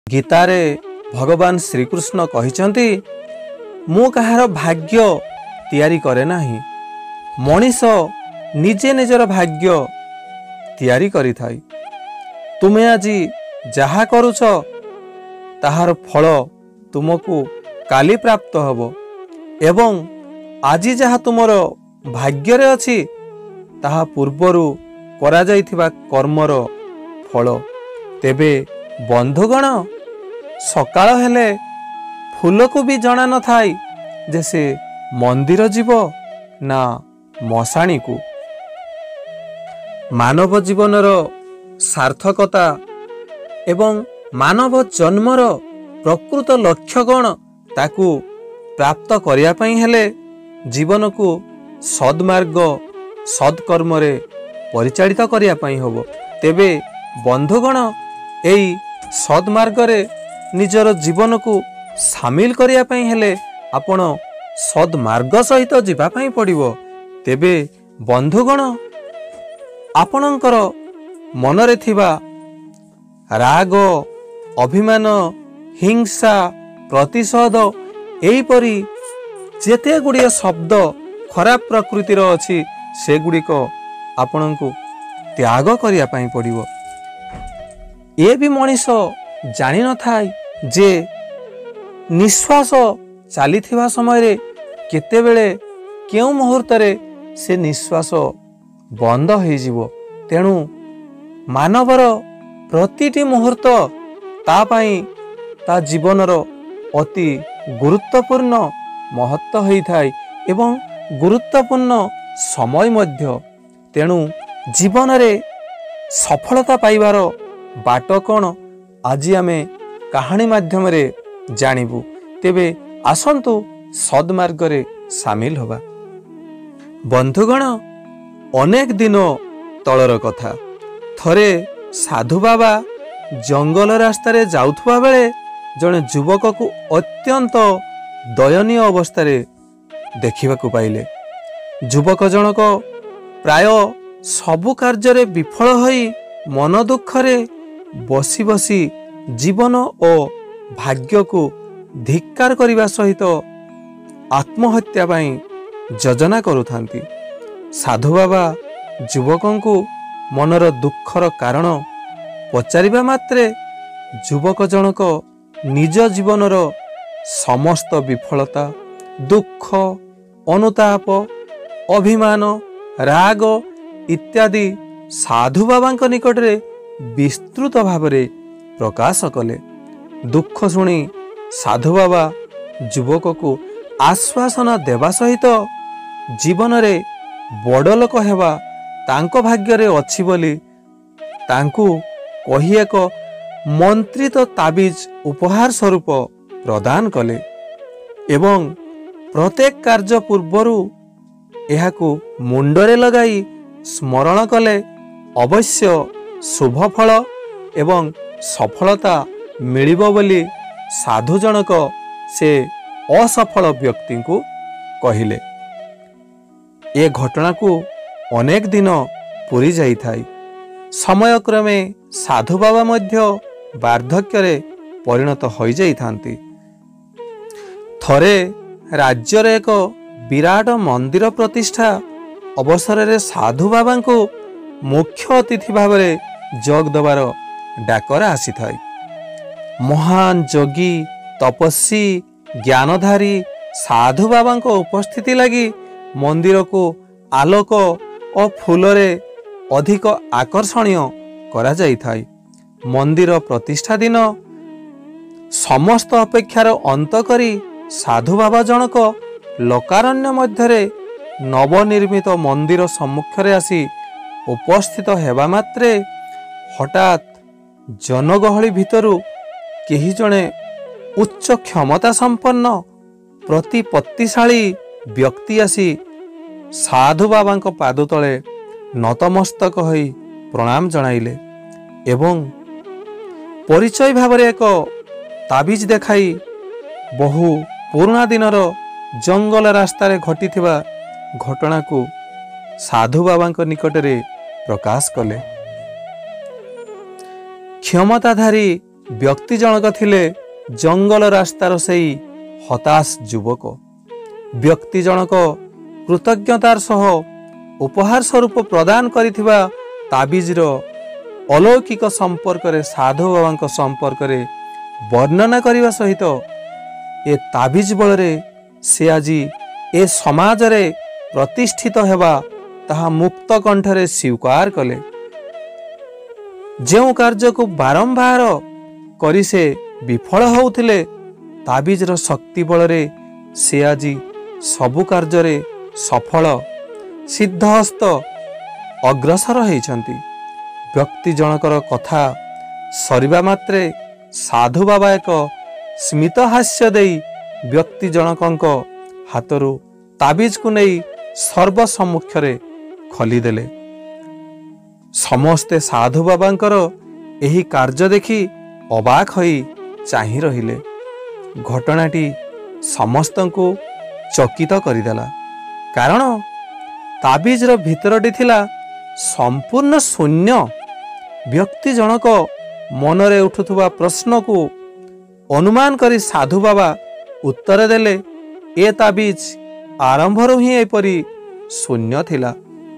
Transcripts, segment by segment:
गीतारे भगवान श्रीकृष्ण कहिचंती मु कहार भाग्य तैयारी करे नाही, मनीष निजे निजर भाग्य तैयारी करि थाई। तुमे आजी जहा करूछ ताहार फल तुमको काली प्राप्त हबो एवं आजी जहा तुमर भाग्य रे अछि ताहा पूर्वरु करा जाइथिबा कर्मर फल। तेबे बंधुगण सकाळ हेले फूल को भी जना न थाई जे से मंदिर जीव ना मशाणी को। मानव जीवनर सार्थकता एवं मानव जन्मर प्रकृत लक्ष्य कौन ताकू प्राप्त करिया पई हेले जीवन को सद्मार्ग सत्कर्म रे परिचालित करिया पई होबो। तेबे बंधुगण एई सद्मार्ग रे निजर जीवन को सामिल करिया पई हेले आपण सद्मार्ग सहित जीवा पई पड़िबो। तेबे बंधुगण आपणकर मनरे थिबा राग अभिमान हिंसा प्रतिशोध एहीपरि जेते गुड़िया शब्द खराब प्रकृतिर अछि से गुड़िक आपणको त्याग करिया पई पड़िबो। ए भी मनीष जानि न थाई जे निश्वास चलीथिबा समय रे केतेबेले केउ मुहूर्त रे से निश्वास बंद हो जिवो। तेणु मानवर प्रतिटी मुहूर्त ता पई ता जीवनर अति गुरुत्वपूर्ण महत्व होई थाई एवं गुरुत्वपूर्ण समय मध्य। तेणु जीवन रे सफलता पाइबार बाट कौन आज आमे कहानी माध्यम रे जानिबु। तेबे आसंतु सद्मार्ग रे सामिल होबा। बंधुगण अनेक दिन तलर कथा, थरे साधु बाबा जंगल रास्ता रे जाउथुबा बेले जने युवक को अत्यंत दयनीय अवस्था रे देखिबा को पाइले। युवक जनक प्राय सबु कार्य रे विफल होई मन दुख रे बसी बसी जीवन और भाग्य को धिक्कार करिबा सहित आत्महत्या पई योजना करुथांती। साधु बाबा युवकों को मनर दुखर कारण पचारिबा मात्रे युवक जनक निज जीवनर समस्त विफलता दुख अनुताप अभिमान राग इत्यादि साधु बाबांक निकट रे विस्तृत भाव रे प्रकाश कले। दुख शुणी साधु बाबा युवक को आश्वासन देवा सहित जीवन रे बड़ लोक हेबा तांको भाग्य रे अछि बोली तांकू कही एक मंत्रित ताबिज उपहार स्वरूप प्रदान कले एवं प्रत्येक कार्य पूर्वरु एहाकू मुंडरे लगाई स्मरण कले अवश्य शुभ फल एवं सफलता मिलिबो बोली साधु जनक से असफल व्यक्ति को कहिले। ए घटना को अनेक दिन पूरी जाई थाई। समय क्रमे साधु बाबा मध्य वार्धक्य रे परिणत हो जाई थांती। थरे राज्य रे एक विराट मंदिर प्रतिष्ठा अवसर रे साधु बाबा को मुख्य अतिथि भाव रे जोग दबार डाकर आसी थाई। महान जोगी तपस्वी ज्ञानधारी साधु बाबा को उपस्थिति लगी मंदिर को आलोक और फूल रे अधिक आकर्षणीय करा जाई थाई। मंदिर प्रतिष्ठा दिन समस्त अपेक्षार अंत करी साधु बाबा जनक लोकारण्य मध्यरे नवनिर्मित मंदिर सम्मुख रे आसी उपस्थित हेबा मात्रे हठात जनगहली भितरु केही जणे उच्च क्षमता संपन्न प्रतिपत्तिशाली व्यक्ति आसी साधु बाबांक पाद तले नतमस्तक होई प्रणाम जणाइले एवं परिचय भाव एक ताबिज देखाई बहु पुराना दिनर जंगल रास्ता रे घटिथिबा घटना को साधु बाबांक निकट रे प्रकाश कले। क्षमताधारी ବ୍ୟକ୍ତି ଜଣକ ଥିଲେ ଜଙ୍ଗଲ ରାସ୍ତାର ସେଇ ହତାଶ ଯୁବକ। ବ୍ୟକ୍ତି ଜଣକ କୃତଜ୍ଞତାର ସହ ଉପହାର ସ୍ୱରୂପ ପ୍ରଦାନ କରିଥିବା ତାବିଜର अलौकिक संपर्क साधु बाबा संपर्क वर्णना करने सहित ए ताबिज बल से आज ए समाज रे प्रतिष्ठित हेबा ताहा मुक्त कंठरे स्वीकार कले। जो कार्य को बारंबार करी से विफल होउथिले ताबिजर शक्ति बल से आज सबु कार्य रे सफल सिद्धहस्त अग्रसर होइछंती। व्यक्ति जनकर कथा सरिबा मात्रे साधु बाबा एक स्मित हास्य देई व्यक्ति जनक हाथरू ताबिज को नहीं सर्वसम्मुख खोलीदेले। समस्ते साधु बाबांकर एही कार्य देखि अबाक होई चाहि रहिले। घटनाटी समस्तंकु चकित करिदेला, कारण ताबिजर भितरटी थिला संपूर्ण शून्य। व्यक्ति जनक मनरे उठुथुवा प्रश्न को अनुमान करी साधु बाबा उत्तर देले, ए ताबिज आरंभरू ही एपरी शून्य थिला।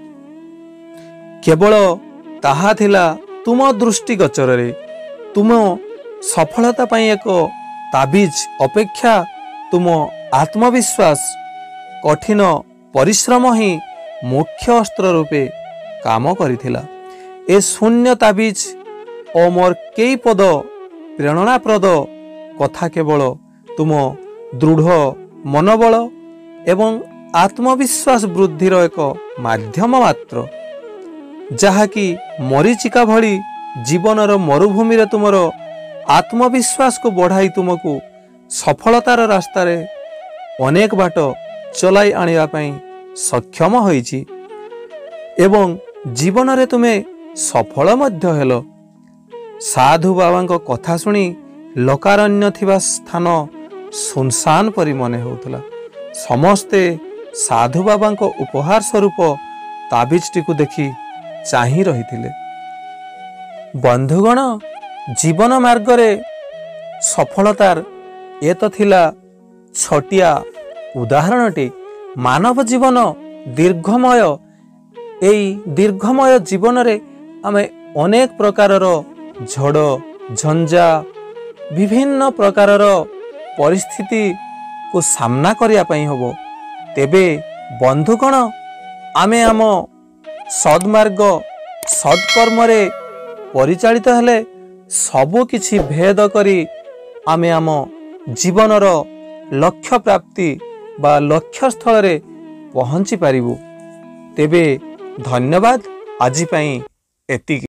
केवल ताहा थिला तुम दृष्टिगोचर रे। तुम सफलता पाई एक ताबिज अपेक्षा तुम आत्मविश्वास कठिन परिश्रम ही मुख्य अस्त्र रूपे काम करिथिला। ए शून्य ताबिज ओ मोर कई पद प्रेरणाप्रद कथा केवल तुम दृढ़ मनोबल एवं आत्मविश्वास वृद्धिर एक माध्यम मात्र, जहाँकि मरीचिका भली जीवनर मरुभूमि रे तुमर आत्मविश्वास को बढ़ाई तुमको सफलतार रास्ता रे अनेक बाट चलाई आनिबा पई सक्षम होईछि एवं जीवन रे तुमे सफल मध्य हेलो। साधु बाबा कथा शुणी लोकारण्य थिबा स्थान सुनसान परि मने होउतला। समस्ते साधु बाबा उपहार स्वरूप ताबिजटी को देखि चाहि रहिथिले। बंधुगण, जीवन मार्ग रे सफलतार ए तो थिला छोटिया उदाहरणटी। मानव जीवन दीर्घमय। एई दीर्घमय जीवन रे आमे अनेक प्रकारर झड़ झंझा विभिन्न प्रकारर परिस्थिति को सामना करिया पई होबो। तेबे बंधुगण, आमे आम सद्मार्ग सत्कर्म रे परिचालित हेले सबु किछि भेद करी आमे आम जीवनर लक्ष्य प्राप्ति बा लक्ष्य स्थल रे पहुंची पारिबु। तेबे धन्यवाद। आज पई एतिकी।